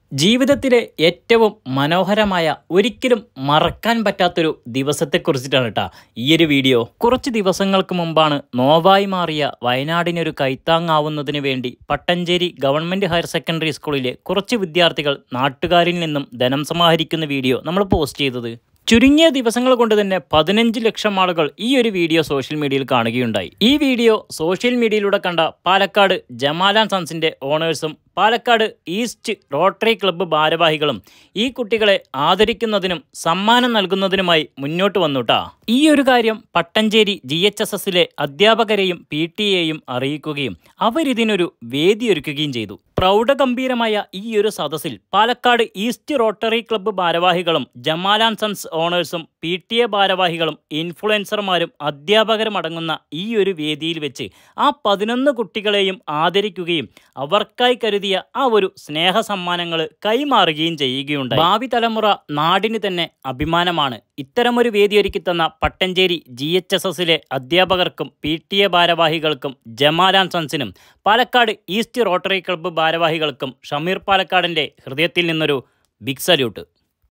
ജീവിതത്തിലെ ഏറ്റവും മനോഹരമായ ഒരിക്കലും മറക്കാൻ പറ്റാത്തൊരു ദിവസത്തെക്കുറിച്ചിട്ടാണ് കേട്ടോ ഈയൊരു വീഡിയോ. കുറച്ച് ദിവസങ്ങൾക്ക് മുമ്പാണ് നോവായി മാറിയ വയനാടിനൊരു കൈത്താങ്ങാവുന്നതിന് വേണ്ടി പട്ടഞ്ചേരി ഗവൺമെൻറ് ഹയർ സെക്കൻഡറി സ്കൂളിലെ കുറച്ച് വിദ്യാർത്ഥികൾ നാട്ടുകാരിൽ നിന്നും ധനം സമാഹരിക്കുന്ന വീഡിയോ നമ്മൾ പോസ്റ്റ് ചെയ്തത്. ചുരുങ്ങിയ ദിവസങ്ങൾ കൊണ്ട് തന്നെ 15 ലക്ഷം ആളുകൾ ഈ ഒരു വീഡിയോ സോഷ്യൽ മീഡിയയിൽ കാണുകയുണ്ടായി. ഈ വീഡിയോ സോഷ്യൽ മീഡിയയിലൂടെ കണ്ട പാലക്കാട് ജമാൽ ആൻഡ് സൺസിൻ്റെ ഓണേഴ്സും പാലക്കാട് ഈസ്റ്റ് റോട്ടറി ക്ലബ്ബ് ഭാരവാഹികളും ഈ കുട്ടികളെ ആദരിക്കുന്നതിനും സമ്മാനം നൽകുന്നതിനുമായി മുന്നോട്ട് വന്നുട്ടാ. ഈ ഒരു കാര്യം പട്ടഞ്ചേരി GHSSലെ അധ്യാപകരെയും PTA-യും അറിയിക്കുകയും അവരിതിനൊരു വേദിയൊരുക്കുകയും ചെയ്തു. പ്രൗഢഗംഭീരമായ ഈ ഒരു സദസ്സിൽ പാലക്കാട് ഈസ്റ്റ് റോട്ടറി ക്ലബ്ബ് ഭാരവാഹികളും ജമാൽ ആൻഡ് സൺസ് ഓണേഴ്സും PTA ഭാരവാഹികളും ഇൻഫ്ലുവൻസർമാരും അധ്യാപകരും അടങ്ങുന്ന ഈ ഒരു വേദിയിൽ വെച്ച് ആ 11 കുട്ടികളെയും ആദരിക്കുകയും അവർക്കായി കരുതിയ ആ ഒരു സ്നേഹ സമ്മാനങ്ങൾ കൈമാറുകയും ചെയ്യുകയുണ്ടായി. ഭാവി തലമുറ നാടിന് തന്നെ അഭിമാനമാണ്. ഇത്തരമൊരു വേദി ഒരുക്കി തന്ന പട്ടഞ്ചേരി GHSSലെ അധ്യാപകർക്കും PTA ഭാരവാഹികൾക്കും ജമാൽ ആൻഡ് സൺസിനും പാലക്കാട് ഈസ്റ്റ് റോട്ടറി ക്ലബ്ബ് ഭാരവാഹികൾക്കും ഷമീർ പാലക്കാടിൻ്റെ ഹൃദയത്തിൽ നിന്നൊരു ബിഗ് സല്യൂട്ട്.